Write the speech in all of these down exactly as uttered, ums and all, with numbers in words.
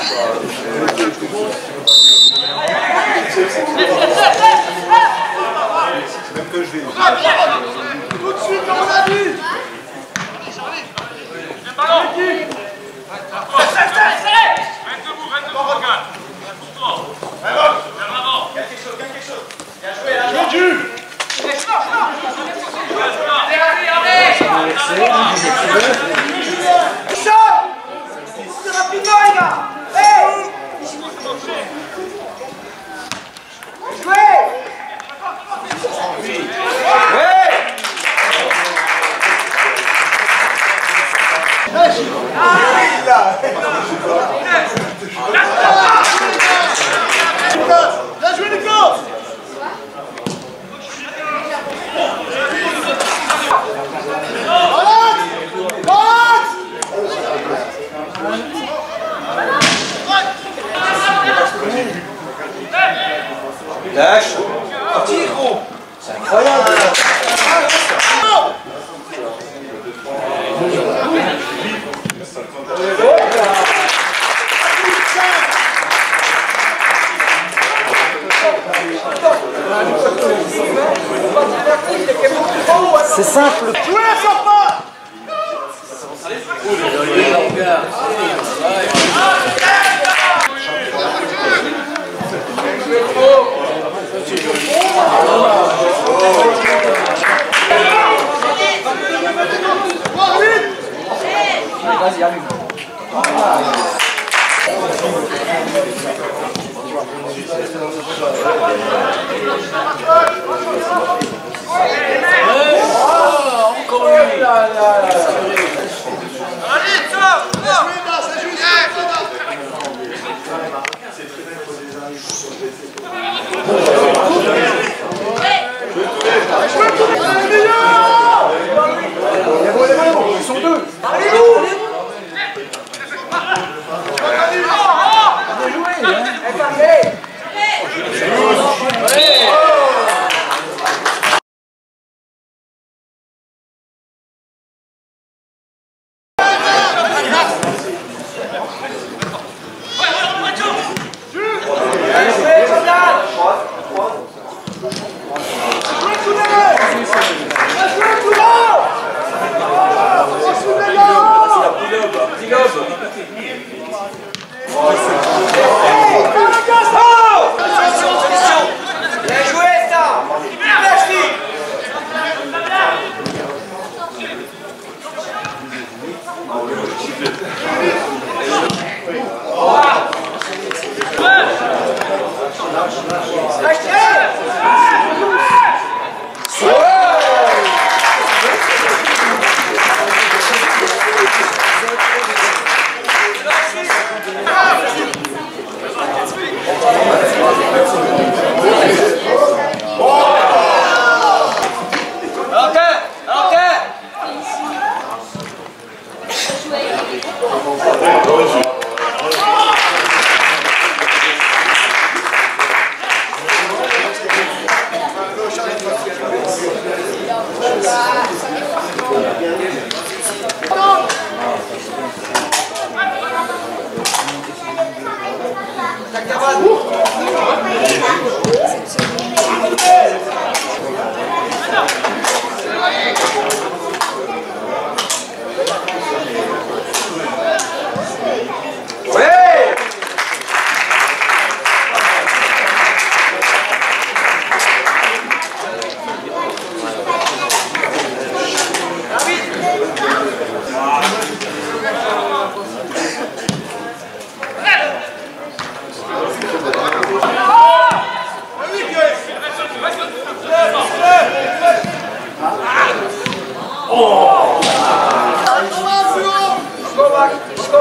Même que je vais. Tout de suite, on a dit. Le ballon. Reste debout, reste debout, regarde. Pour toi. Vers l'avant. Gagne quelque chose, gagne quelque chose. Bien joué, là. Joué du. Allez, allez. Chaud. Plus rapidement, les gars. Hey. Jouez. Bien joué, Nico! Lâche! Tire, gros! C'est incroyable! C'est simple. Jouez, sors pas! Vas-y, allez. Encore lui. Allez, sors! Ils sont deux. Allez-vous! Bien joué.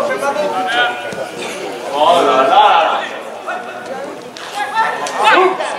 Oh là là!